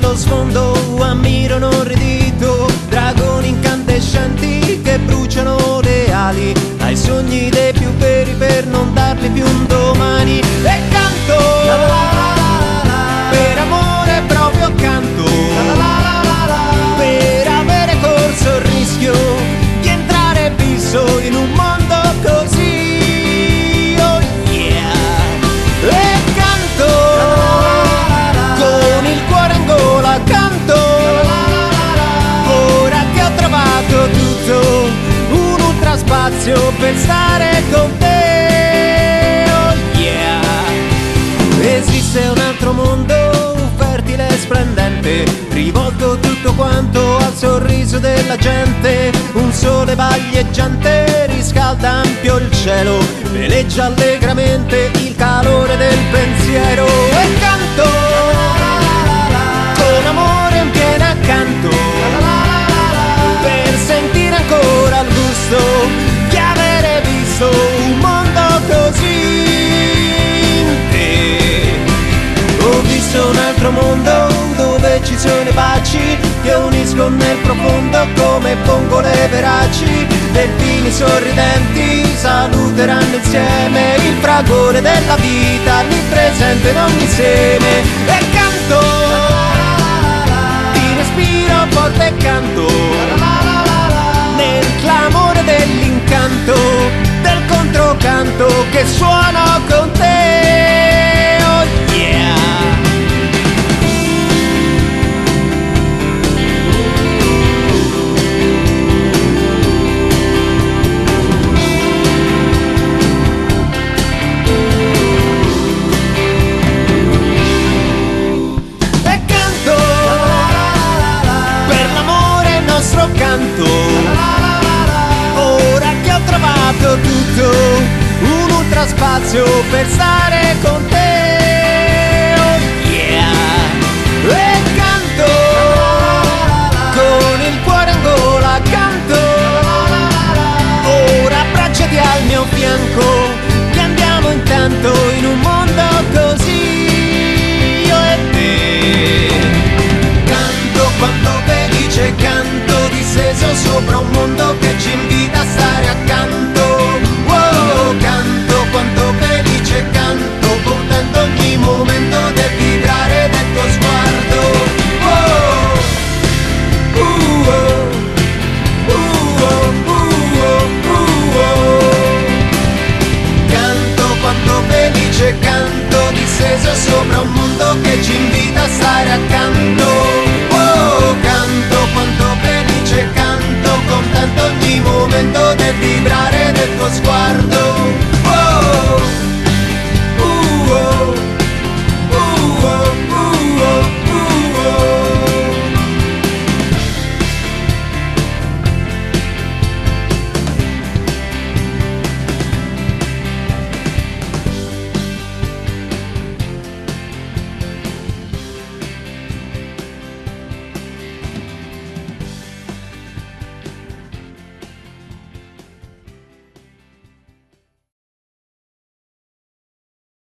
allo sfondo ammiro inorridito dragoni incandescenti che bruciano le ali ai sogni dei più veri per non darli più un domani. E canto per amore proprio accanto, per avere corso il rischio di entrare fisso in un mondo così, oh yeah. E canto con il cuore in gola, canto ora che ho trovato tutto un ultraspazio per stare con te, oh yeah. Esiste un altro mondo fertile e splendente, rivolto tutto quanto al sorriso della gente. Un sole vaglieggiante riscalda ampio il cielo, veleggia allegramente il calore del pensiero. E canto con amore in pieno accanto, per sentire ancora il gusto di avere visto un mondo così in te. Ho visto un altro mondo dove ci sono i baci che uniscono nel profondo come vongole veraci. Delfini sorridenti saluteranno insieme il fragore della vita lì presente in ogni seme. E canto, ti respiro forte e canto nel clamore dell'incanto del controcanto che suono con te, oh yeah. Canto ora che ho trovato tutto un ultraspazio per stare con te, oh yeah. E canto con il cuore in gola, canto ora abbracciati al mio fianco che andiamo intanto in un